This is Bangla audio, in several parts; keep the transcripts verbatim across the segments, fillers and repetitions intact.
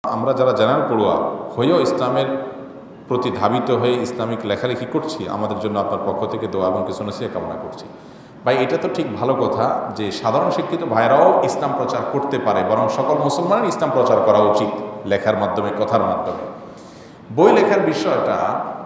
আমরা যারা জেনারেল পড়ুয়া হয়েও ইসলামের প্রতি ধাবিত হয়ে ইসলামিক লেখালেখি করছি, আমাদের জন্য আপনার পক্ষ থেকে দোয়া এবং কিছু নসিহত কামনা করছি। ভাই, এটা তো ঠিক ভালো কথা যে সাধারণ শিক্ষিত ভাইরাও ইসলাম প্রচার করতে পারে, বরং সকল মুসলমানের ইসলাম প্রচার করা উচিত লেখার মাধ্যমে, কথার মাধ্যমে। বই লেখার বিষয়টা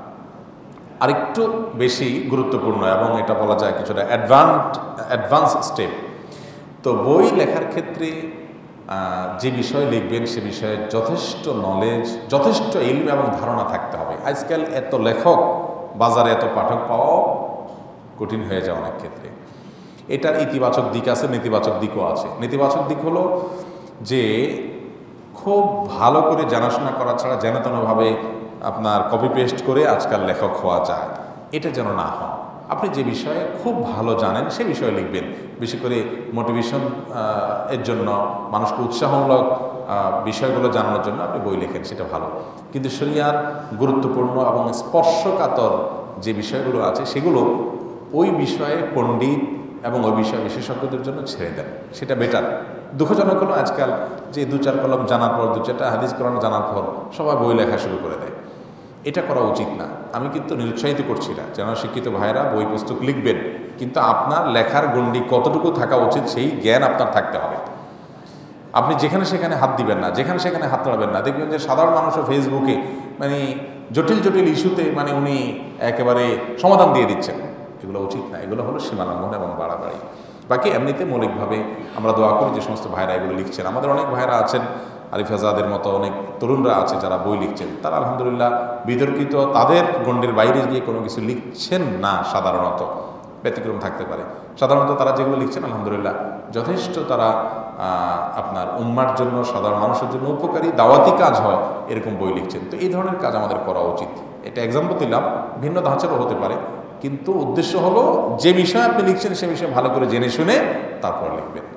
আরেকটু বেশি গুরুত্বপূর্ণ এবং এটা বলা যায় কিছুটা অ্যাডভান্স অ্যাডভান্স স্টেপ। তো বই লেখার ক্ষেত্রে যে বিষয় লিখবেন সে বিষয়ে যথেষ্ট নলেজ, যথেষ্ট ইলম এবং ধারণা থাকতে হবে। আজকাল এত লেখক, বাজারে এত পাঠক পাওয়াও কঠিন হয়ে যায় অনেক ক্ষেত্রে। এটার ইতিবাচক দিক আছে, নেতিবাচক দিকও আছে। নেতিবাচক দিক হলো যে খুব ভালো করে জানাশোনা করা ছাড়া যেন তেনভাবে আপনার কপি পেস্ট করে আজকাল লেখক হওয়া যায়, এটা যেন না হয়। আপনি যে বিষয়ে খুব ভালো জানেন সে বিষয়ে লিখবেন। বেশি করে মোটিভেশন এর জন্য, মানুষকে উৎসাহমূলক বিষয়গুলো জানানোর জন্য আপনি বই লেখেন, সেটা ভালো। কিন্তু শরিয়ার গুরুত্বপূর্ণ এবং স্পর্শকাতর যে বিষয়গুলো আছে সেগুলো ওই বিষয়ে পণ্ডিত এবং ওই বিষয়ে বিশেষজ্ঞদের জন্য ছেড়ে দেন, সেটা বেটার। দুঃখজনক হলো আজকাল যে দু চার কলম জানার পর, দু চারটা হাদিস কোরআন জানার পর সবাই বই লেখা শুরু করে দেয়। এটা করা উচিত না। আমি কিন্তু নিরুৎসাহিত করছি না, যেন শিক্ষিত ভাইয়েরা বই পুস্তক লিখবেন, কিন্তু আপনার লেখার গণ্ডি কতটুকু থাকা উচিত সেই জ্ঞান আপনার থাকতে হবে। আপনি যেখানে সেখানে হাত দিবেন না, যেখানে সেখানে হাত নাড়াবেন না। দেখবেন যে সাধারণ মানুষও ফেসবুকে মানে জটিল জটিল ইস্যুতে মানে উনি একেবারে সমাধান দিয়ে দিচ্ছেন। এগুলো উচিত না, এগুলো হলো সীমালঙ্ঘন এবং বাড়াবাড়ি। বাকি এমনিতে মৌলিকভাবে আমরা দোয়া করি যে সমস্ত ভাইরা এগুলো লিখছেন। আমাদের অনেক ভাইরা আছেন, আরিফ আজাদের মতো অনেক তরুণরা আছে যারা বই লিখছেন, তারা আলহামদুলিল্লাহ বিতর্কিত, তাদের গণ্ডির বাইরে গিয়ে কোনো কিছু লিখছেন না। সাধারণত ব্যতিক্রম থাকতে পারে, সাধারণত তারা যেগুলো লিখছেন আলহামদুলিল্লাহ যথেষ্ট তারা আপনার উম্মার জন্য, সাধারণ মানুষের জন্য উপকারী, দাওয়াতি কাজ হয় এরকম বই লিখছেন। তো এই ধরনের কাজ আমাদের করা উচিত। এটা এক্সাম্পল দিলাম, ভিন্ন ধাঁচেরও হতে পারে, কিন্তু উদ্দেশ্য হলো যে বিষয়ে আপনি লিখছেন সে বিষয়ে ভালো করে জেনে শুনে তারপর লিখবেন।